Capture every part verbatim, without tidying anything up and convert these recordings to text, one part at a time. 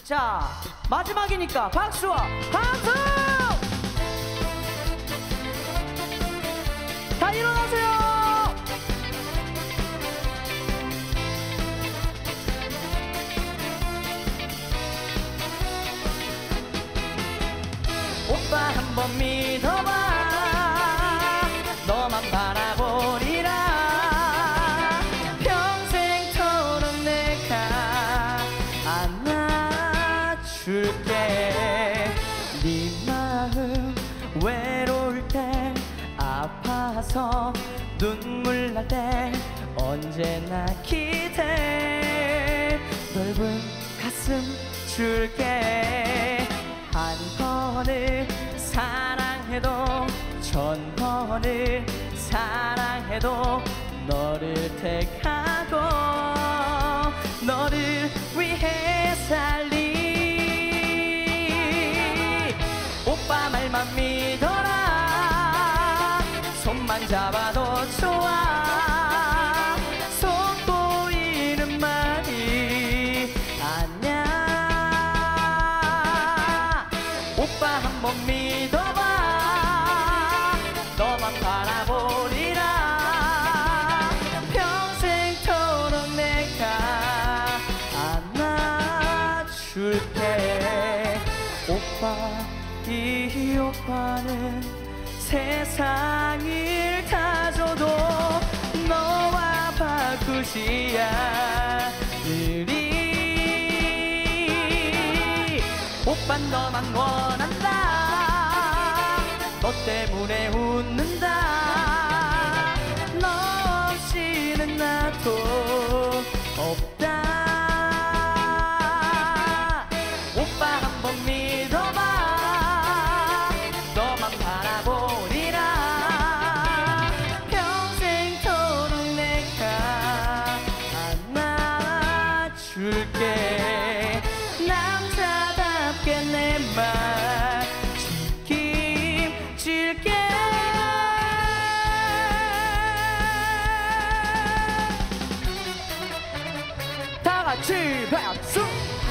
자, 마지막이니까 박수와 함성! 다 일어나세요! 오빠 한번 믿어봐. 너만 바라보리라. 평생토록 내가 안아줄게. 네 마음 외로울 때, 아파서 눈물 날 때 언제나 기대. 넓은 가슴 줄게. 한 번을 사랑해도 천 번을 사랑해도 너를 택하고 너를 위해 살리. 오빠 말만 믿어라. 손만 잡아도 좋아. 속보이는 말이 아냐. 오빠 한번 믿어봐. 너만 바라보리라. 평생토록 내가 안아줄게. 오빠, 이 오빠는 세상을 다 줘도 너와 바꾸지 않으리. 오빠 너만 원한다. 너 때문에 웃는다. 너 없이는 나도 없다. 오빠 한번 믿어봐. 너만 바라보리라. 평생토록 내가 안아줄게. 남자답게 내 말 책임질게. 다 같이 박수.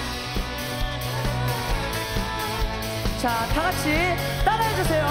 자, 다 같이 따라해 주세요.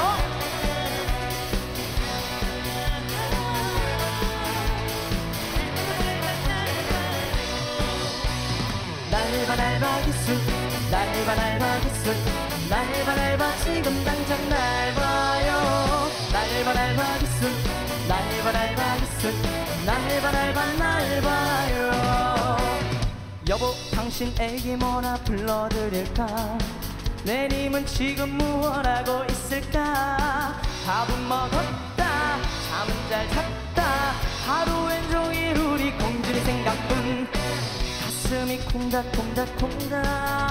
날봐 날봐 기술, 날봐 날봐 기술, 날봐 날봐 지금 당장 날 봐요. 날봐 날봐 기술, 날봐 날봐 기술, 날봐 날봐 날 봐요. 여보, 당신 애기 뭐나 불러드릴까? 내님은 지금 무엇하고 있을까? 밥은 먹었다, 잠은 잘 잤다. 하루 왼종일 우리 공주리 생각뿐. 가슴이 콩닥콩닥콩닥.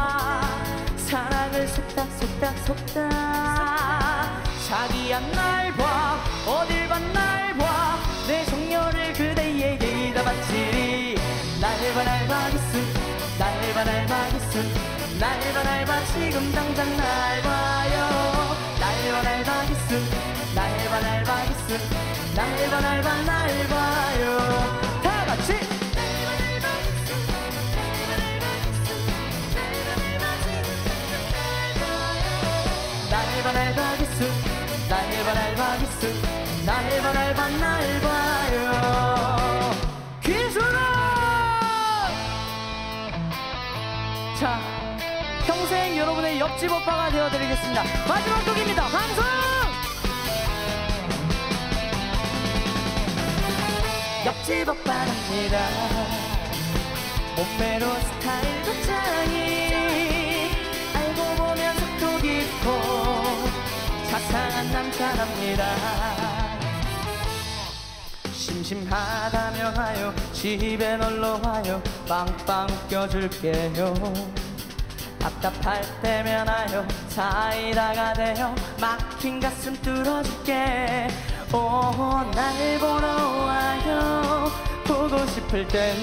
사랑을 속닥 속닥 속닥. 자기야 날 봐, 어딜 봐 날 봐. 내 정열을 그대에게 다 바치리. 날봐 날봐 기술, 날봐 날봐 기술, 날봐 날봐 지금 당장 날 봐요. 날봐 날봐 기술, 날봐 날봐 기술, 날봐 날봐 날 봐요. 다 같이. 날봐 날봐 기술, 날봐 날봐 기술, 날봐 날봐 날 봐요. 기술아! 자, 평생 여러분의 옆집 오빠가 되어드리겠습니다. 마지막 곡입니다. 함성! 옆집 오빠랍니다. 몸매로 스타일도 짱이. 알고 보면 속도 깊고 자상한 남자랍니다. 심심하다면 와요, 집에 놀러 와요. 빵빵 껴줄게요. 답답할 때면 와요, 사이다가 돼요. 막힌 가슴 뚫어줄게. 오, 날 보러 와요. 보고 싶을 땐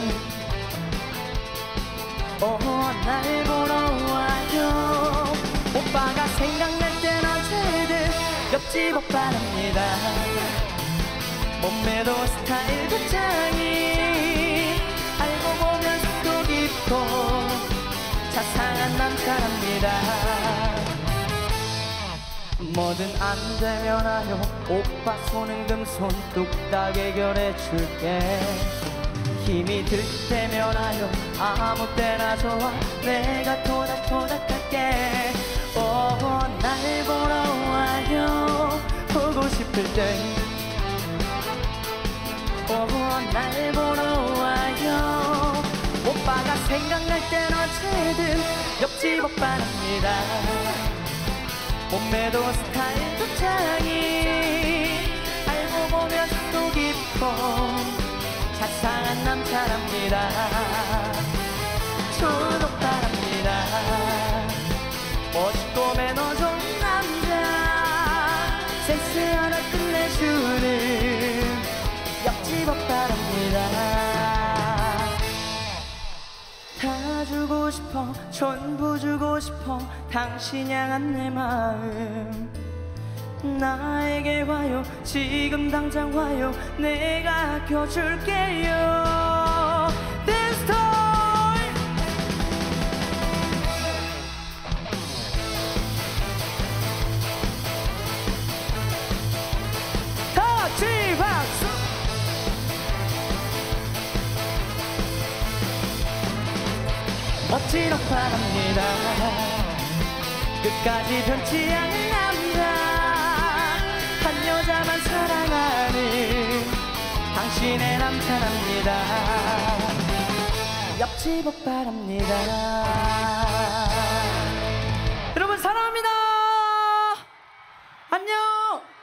오, 날 보러 와요. 오빠가 생각날 땐 언제든 옆집 오빠랍니다. 몸매도 스타일도 짱이. 알고 보면 속도 깊고 자상한 남자랍니다. 뭐든 안 되면 하여 오빠 손은 금손 뚝딱 해결해 줄게. 힘이 들 때면 하여 아무 때나 좋아 내가 토닥토닥할게. 오, 날 보러 와요 보고 싶을 때. 오, 날 보러 와요. 오빠가 생각날 땐 어쨌든 옆집 오빠랍니다. 몸매도 스타일도 짱이 알고 보면 또 깊어 자상한 남자랍니다. 좋은 오빠랍니다. 멋있고 매너 좋은 남자 센스 하나 끝내주는 옆집 오빠랍니다. 다 주고 싶어 전부 주고 싶어 당신 향한 내 마음. 나에게 와요 지금 당장 와요 내가 아껴줄게요. This time 다 같이 박수. 멋진 오빠랍니다. 끝까지 변치 않는 남자 한 여자만 사랑하는 당신의 남자랍니다. 옆집 오빠랍니다. 여러분 사랑합니다. 안녕.